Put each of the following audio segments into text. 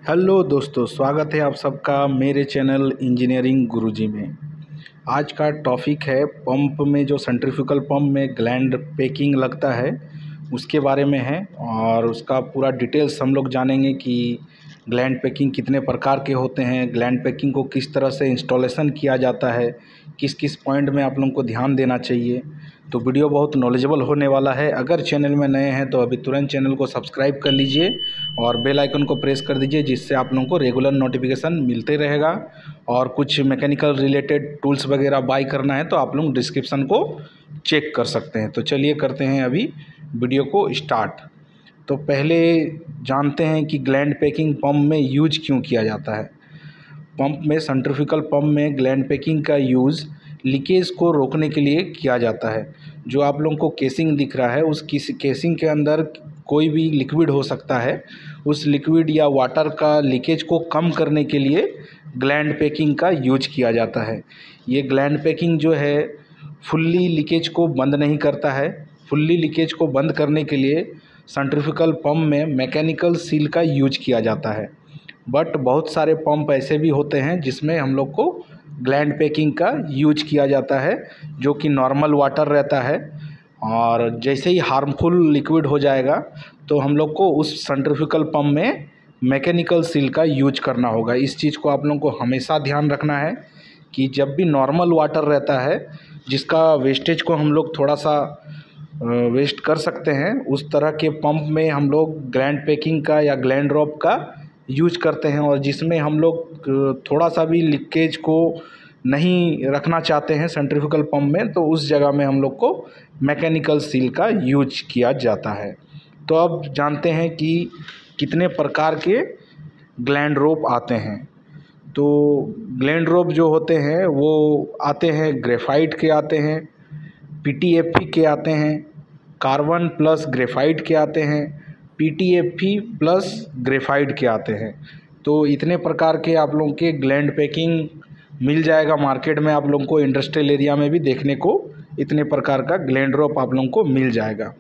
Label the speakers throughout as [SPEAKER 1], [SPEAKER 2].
[SPEAKER 1] Hello दोस्तों, स्वागत है आप सबका मेरे चैनल इंजीनियरिंग गुरुजी में। आज का टॉपिक है पंप में जो सेंट्रीफ्यूगल पंप में ग्लैंड पैकिंग लगता है उसके बारे में है, और उसका पूरा डिटेल्स हम लोग जानेंगे कि ग्लैंड पैकिंग कितने प्रकार के होते हैं, ग्लैंड पैकिंग को किस तरह से इंस्टॉलेशन किया जाता है, किस किस पॉइंट में आप लोगों को ध्यान देना चाहिए। तो वीडियो बहुत नॉलेजेबल होने वाला है। अगर चैनल में नए हैं तो अभी तुरंत चैनल को सब्सक्राइब कर लीजिए और बेल आइकन को प्रेस कर दीजिए, जिससे आप लोगों को रेगुलर नोटिफिकेशन मिलते रहेगा। और कुछ मैकेनिकल रिलेटेड टूल्स वगैरह बाय करना है तो आप लोग डिस्क्रिप्शन को चेक कर सकते हैं। तो चलिए करते हैं अभी वीडियो को स्टार्ट। तो पहले जानते हैं कि ग्लैंड पैकिंग पंप में यूज क्यों किया जाता है। पंप में सेंट्रीफ्यूगल पंप में ग्लैंड पैकिंग का यूज़ लीकेज को रोकने के लिए किया जाता है। जो आप लोगों को केसिंग दिख रहा है, उस केसिंग के अंदर कोई भी लिक्विड हो सकता है। उस लिक्विड या वाटर का लीकेज को कम करने के लिए ग्लैंड पैकिंग का यूज किया जाता है। ये ग्लैंड पैकिंग जो है फुल्ली लीकेज को बंद नहीं करता है। फुल्ली लीकेज को बंद करने के लिए सेंट्रीफ्यूगल पंप में मैकेनिकल सील का यूज किया जाता है। बट बहुत सारे पंप ऐसे भी होते हैं जिसमें हम लोग को ग्लैंड पैकिंग का यूज किया जाता है, जो कि नॉर्मल वाटर रहता है। और जैसे ही हार्मफुल लिक्विड हो जाएगा तो हम लोग को उस सेंट्रीफ्यूगल पंप में मैकेनिकल सील का यूज करना होगा। इस चीज़ को आप लोगों को हमेशा ध्यान रखना है कि जब भी नॉर्मल वाटर रहता है, जिसका वेस्टेज को हम लोग थोड़ा सा वेस्ट कर सकते हैं, उस तरह के पंप में हम लोग ग्लैंड पैकिंग का या ग्लैंड ड्रॉप का यूज करते हैं। और जिसमें हम लोग थोड़ा सा भी लीकेज को नहीं रखना चाहते हैं सेंट्रीफ्यूगल पंप में, तो उस जगह में हम लोग को मैकेनिकल सील का यूज किया जाता है। तो अब जानते हैं कि कितने प्रकार के ग्लैंड रोप आते हैं। तो ग्लैंड रोप जो होते हैं वो आते हैं, ग्रेफाइट के आते हैं, पीटीएफई के आते हैं, कार्बन प्लस ग्रेफाइट के आते हैं, पीटीएफई प्लस ग्रेफाइट के आते हैं। तो इतने प्रकार के आप लोगों के ग्लैंड पैकिंग मिल जाएगा मार्केट में। आप लोगों को इंडस्ट्रियल एरिया में भी देखने को इतने प्रकार का ग्लैंड रोप आप लोगों को मिल जाएगा।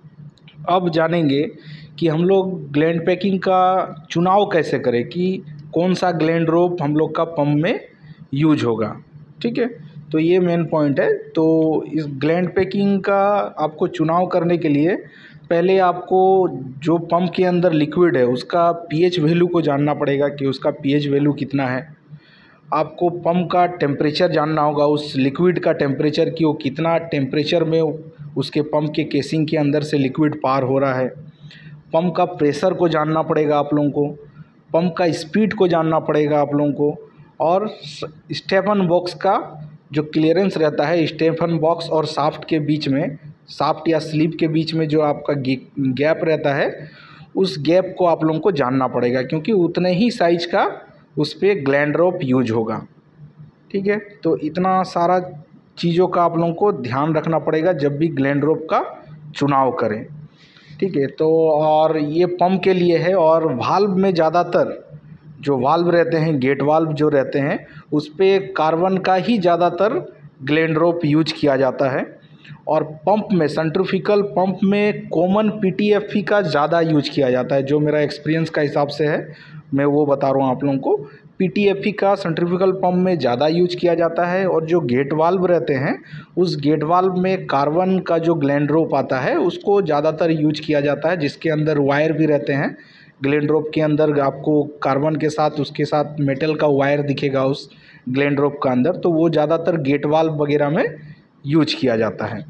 [SPEAKER 1] अब जानेंगे कि हम लोग ग्लैंड पैकिंग का चुनाव कैसे करें, कि कौन सा ग्लैंड रोप हम लोग का पंप में यूज होगा। ठीक है, तो ये मेन पॉइंट है। तो इस ग्लैंड पैकिंग का आपको चुनाव करने के लिए पहले आपको जो पंप के अंदर लिक्विड है उसका पीएच वैल्यू को जानना पड़ेगा कि उसका पीएच वैल्यू कितना है। आपको पंप का टेम्परेचर जानना होगा, उस लिक्विड का टेम्परेचर, कि वो कितना टेम्परेचर में उसके पंप के केसिंग के अंदर से लिक्विड पार हो रहा है। पंप का प्रेशर को जानना पड़ेगा आप लोगों को, पंप का स्पीड को जानना पड़ेगा आप लोगों को, और स्टेफन बॉक्स का जो क्लियरेंस रहता है स्टेफन बॉक्स और शाफ्ट के बीच में, शाफ्ट या स्लीव के बीच में जो आपका गैप रहता है, उस गैप को आप लोगों को जानना पड़ेगा, क्योंकि उतने ही साइज का उस पर ग्लैंड रोप यूज होगा। ठीक है, तो इतना सारा चीज़ों का आप लोगों को ध्यान रखना पड़ेगा जब भी ग्लैंड रोप का चुनाव करें। ठीक है, तो और ये पंप के लिए है। और वाल्व में ज़्यादातर जो वाल्व रहते हैं, गेट वाल्व जो रहते हैं, उस पर कार्बन का ही ज़्यादातर ग्लैंड रोप यूज किया जाता है। और पंप में, सेंट्रीफ्यूगल पंप में कॉमन पीटीएफई का ज़्यादा यूज किया जाता है। जो मेरा एक्सपीरियंस का हिसाब से है मैं वो बता रहा हूँ आप लोगों को। पीटीएफई का सेंट्रीफ्यूगल पंप में ज़्यादा यूज किया जाता है। और जो गेट वाल्व रहते हैं, उस गेट वाल्व में कार्बन का जो ग्लैंड रोप आता है उसको ज़्यादातर यूज किया जाता है, जिसके अंदर वायर भी रहते हैं। ग्लैंड रोप के अंदर आपको कार्बन के साथ उसके साथ मेटल का वायर दिखेगा उस ग्लैंड रोप का अंदर, तो वो ज़्यादातर गेट वाल्व वगैरह में यूज किया जाता है।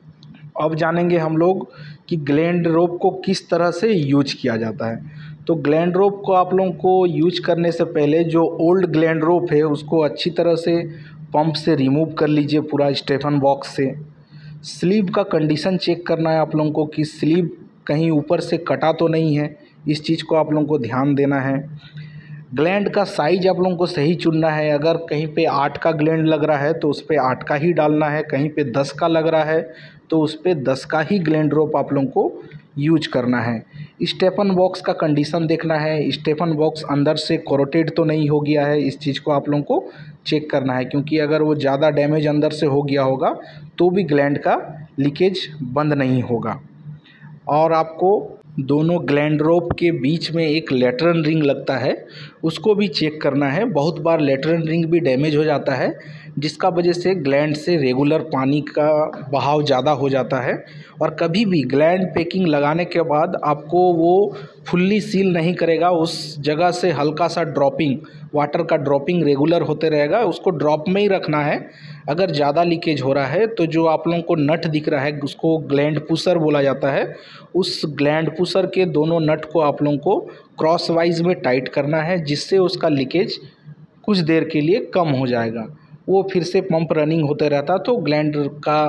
[SPEAKER 1] अब जानेंगे हम लोग कि ग्लैंड रोप को किस तरह से यूज किया जाता है। तो ग्लैंड रोप को आप लोगों को यूज करने से पहले जो ओल्ड ग्लैंड रोप है उसको अच्छी तरह से पंप से रिमूव कर लीजिए, पूरा स्टेफन बॉक्स से। स्लीव का कंडीशन चेक करना है आप लोगों को कि स्लीव कहीं ऊपर से कटा तो नहीं है, इस चीज़ को आप लोगों को ध्यान देना है। ग्लैंड का साइज आप लोगों को सही चुनना है। अगर कहीं पे 8 का ग्लैंड लग रहा है तो उस पर 8 का ही डालना है, कहीं पे 10 का लग रहा है तो उस पर 10 का ही ग्लैंड रोप आप लोगों को यूज करना है। स्टेफन बॉक्स का कंडीशन देखना है, स्टेफन बॉक्स अंदर से कोरोटेड तो नहीं हो गया है, इस चीज़ को आप लोगों को चेक करना है, क्योंकि अगर वो ज़्यादा डैमेज अंदर से हो गया होगा तो भी ग्लैंड का लीकेज बंद नहीं होगा। और आपको दोनों ग्लैंड रोप के बीच में एक लैटरल रिंग लगता है, उसको भी चेक करना है। बहुत बार लैटरल रिंग भी डैमेज हो जाता है, जिसका वजह से ग्लैंड से रेगुलर पानी का बहाव ज़्यादा हो जाता है। और कभी भी ग्लैंड पैकिंग लगाने के बाद आपको वो फुल्ली सील नहीं करेगा, उस जगह से हल्का सा ड्रॉपिंग, वाटर का ड्रॉपिंग रेगुलर होते रहेगा, उसको ड्रॉप में ही रखना है। अगर ज़्यादा लीकेज हो रहा है तो जो आप लोगों को नट दिख रहा है उसको ग्लैंड पुशर बोला जाता है, उस ग्लैंड पुशर के दोनों नट को आप लोगों को क्रॉस वाइज में टाइट करना है, जिससे उसका लीकेज कुछ देर के लिए कम हो जाएगा। वो फिर से पंप रनिंग होते रहता तो ग्लैंड का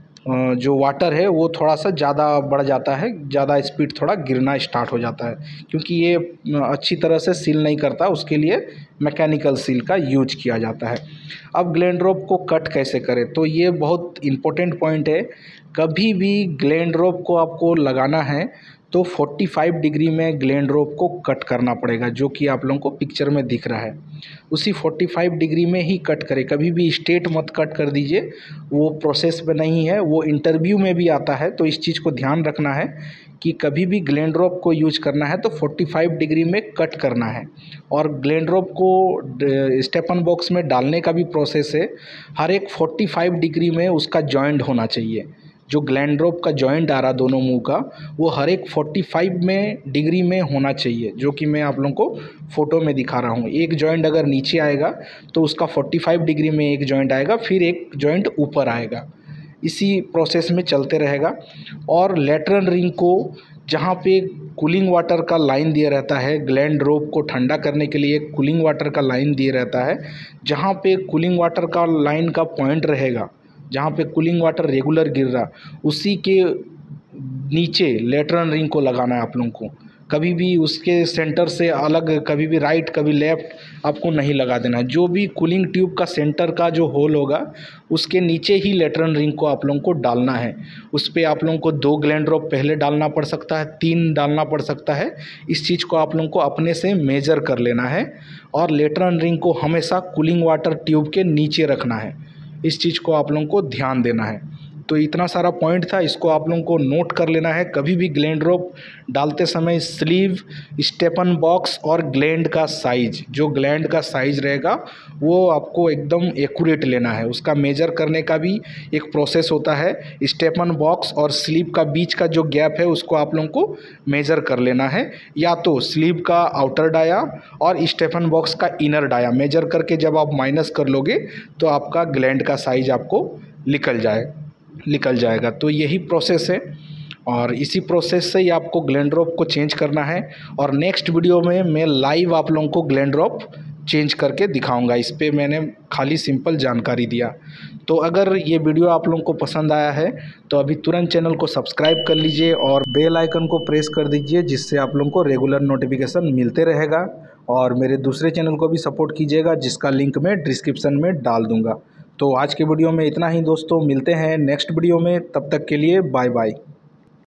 [SPEAKER 1] जो वाटर है वो थोड़ा सा ज़्यादा बढ़ जाता है, ज़्यादा स्पीड थोड़ा गिरना स्टार्ट हो जाता है, क्योंकि ये अच्छी तरह से सील नहीं करता, उसके लिए मैकेनिकल सील का यूज किया जाता है। अब ग्लैंड रोप को कट कैसे करें, तो ये बहुत इम्पोर्टेंट पॉइंट है। कभी भी ग्लैंड रोप को आपको लगाना है तो 45 डिग्री में ग्लैंड रोप को कट करना पड़ेगा, जो कि आप लोगों को पिक्चर में दिख रहा है। उसी 45 डिग्री में ही कट करें, कभी भी स्ट्रेट मत कट कर दीजिए, वो प्रोसेस में नहीं है। वो इंटरव्यू में भी आता है, तो इस चीज़ को ध्यान रखना है कि कभी भी ग्लैंड रोप को यूज करना है तो 45 डिग्री में कट करना है। और ग्लैंड रोप को स्टेपन बॉक्स में डालने का भी प्रोसेस है, हर एक 45 डिग्री में उसका जॉइंट होना चाहिए। जो ग्लैंड रोप का जॉइंट आ रहा दोनों मुंह का, वो हर एक 45 डिग्री में होना चाहिए, जो कि मैं आप लोगों को फ़ोटो में दिखा रहा हूँ। एक जॉइंट अगर नीचे आएगा तो उसका 45 डिग्री में एक जॉइंट आएगा, फिर एक जॉइंट ऊपर आएगा, इसी प्रोसेस में चलते रहेगा। और लैटरल रिंग को जहाँ पे कूलिंग वाटर का लाइन दिया रहता है, ग्लैंड रोप को ठंडा करने के लिए कूलिंग वाटर का लाइन दिया रहता है, जहाँ पे कूलिंग वाटर का लाइन का पॉइंट रहेगा, जहाँ पे कूलिंग वाटर रेगुलर गिर रहा, उसी के नीचे लैटरल रिंग को लगाना है आप लोगों को। कभी भी उसके सेंटर से अलग, कभी भी राइट कभी लेफ़्ट आपको नहीं लगा देना। जो भी कूलिंग ट्यूब का सेंटर का जो होल होगा, उसके नीचे ही लैटरल रिंग को आप लोगों को डालना है। उस पर आप लोगों को 2 ग्लैंड रोप पहले डालना पड़ सकता है, 3 डालना पड़ सकता है। इस चीज़ को आप लोगों को अपने से मेजर कर लेना है। और लैटरल रिंग को हमेशा कूलिंग वाटर ट्यूब के नीचे रखना है, इस चीज़ को आप लोगों को ध्यान देना है। तो इतना सारा पॉइंट था, इसको आप लोगों को नोट कर लेना है। कभी भी ग्लैंड रोप डालते समय स्लीव, स्टेपन बॉक्स और ग्लैंड का साइज, जो ग्लैंड का साइज रहेगा वो आपको एकदम एक्यूरेट लेना है। उसका मेजर करने का भी एक प्रोसेस होता है। स्टेपन बॉक्स और स्लीव का बीच का जो गैप है उसको आप लोगों को मेजर कर लेना है, या तो स्लीव का आउटर डाया और स्टेपन बॉक्स का इनर डाया मेजर करके जब आप माइनस कर लोगे तो आपका ग्लैंड का साइज आपको निकल जाएगा। तो यही प्रोसेस है, और इसी प्रोसेस से ही आपको ग्लैंड रोप को चेंज करना है। और नेक्स्ट वीडियो में मैं लाइव आप लोगों को ग्लैंड रोप चेंज करके दिखाऊंगा। इस पे मैंने खाली सिंपल जानकारी दिया। तो अगर ये वीडियो आप लोगों को पसंद आया है तो अभी तुरंत चैनल को सब्सक्राइब कर लीजिए और बेल आइकन को प्रेस कर दीजिए, जिससे आप लोगों को रेगुलर नोटिफिकेशन मिलते रहेगा। और मेरे दूसरे चैनल को भी सपोर्ट कीजिएगा, जिसका लिंक मैं डिस्क्रिप्शन में डाल दूँगा। तो आज के वीडियो में इतना ही दोस्तों, मिलते हैं नेक्स्ट वीडियो में, तब तक के लिए बाय बाय।